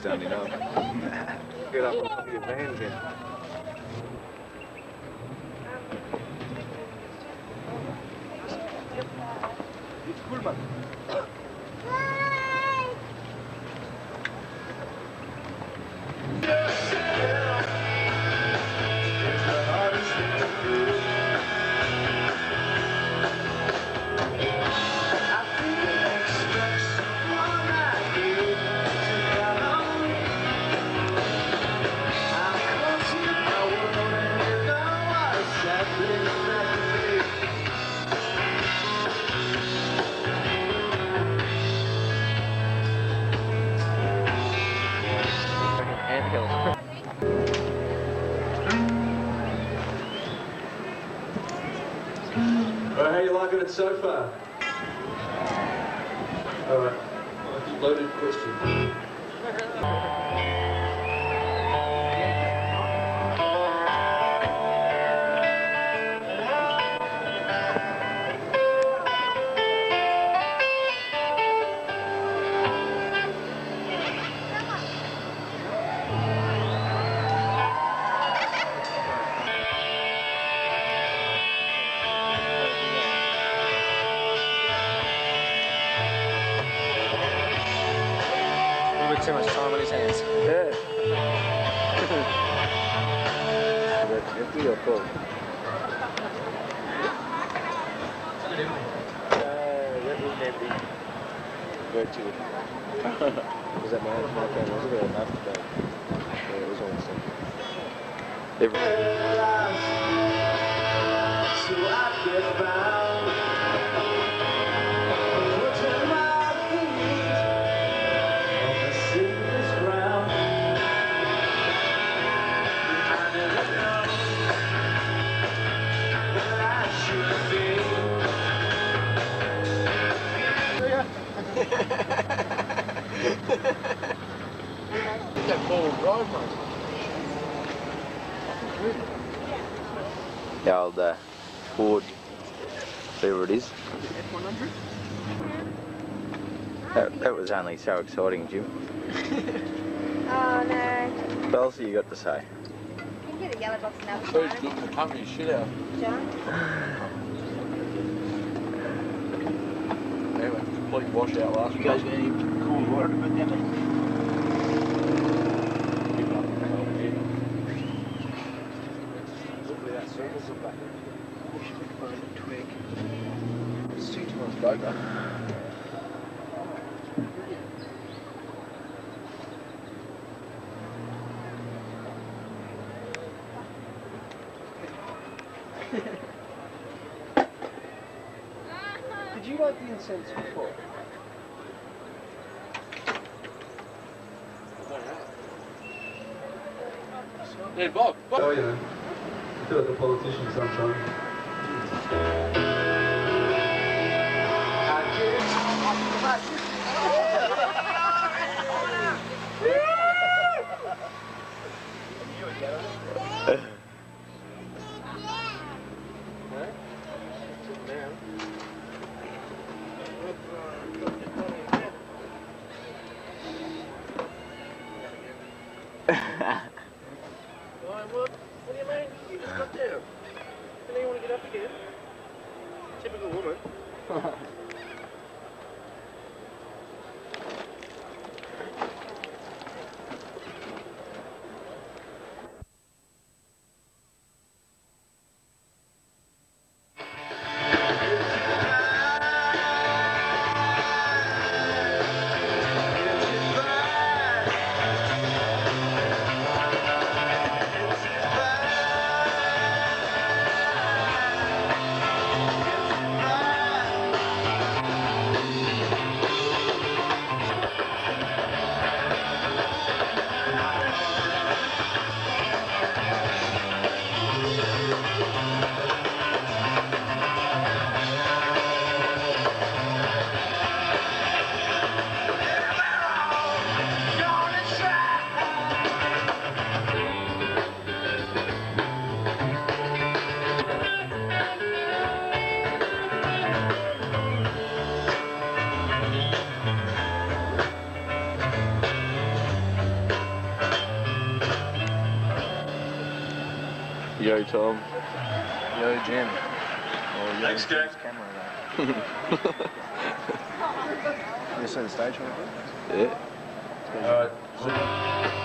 standing up. Get up on top of your van again. It's cool, man. How you liking it so far? All right, loaded question. Too much time on his hands. Yeah. That's empty or full? That was empty. Virtually. Was that my phone? Was it enough today? Yeah, it was on the same. So I get found. That forward drive, mate. The old Ford, whatever it is. F100? That was only so exciting, Jim. Oh no. What else have you got to say? You can get a yellow box another Who's time. getting the company shit out? John? Anyway, complete washout last week. You guys got any cool water to put down there? Hopefully that circles them back. We should find a twig. It's too much later. Did you like the incense before? Hey, Bob. Oh, yeah. I feel like a politician sometimes. What do you mean? You just got down. And then you want to get up again? Typical woman. Yo, Tom. Yo, Jim. Oh, yo, Thanks, Jack. Camera there. You see the stage, Yeah. All right.